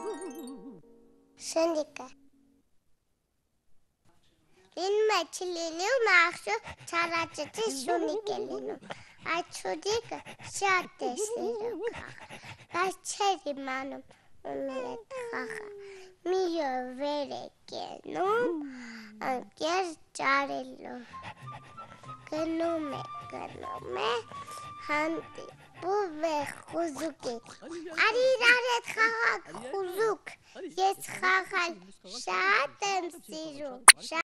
Շնիկը լինում է չի լինում, աղջո չարաճճի շունիկ է լինում, այդ շունիկը շատ է սիրում խաղալ, բայց չէր իմանում ում հետ խաղալ, մի օր վեր է կենում, ընկեր ճարելով, գնում է, հանդիպում է խուզուկի, արի իրար հետ խաղակ խուզուկ, ես խաղալ շատ եմ սիրում,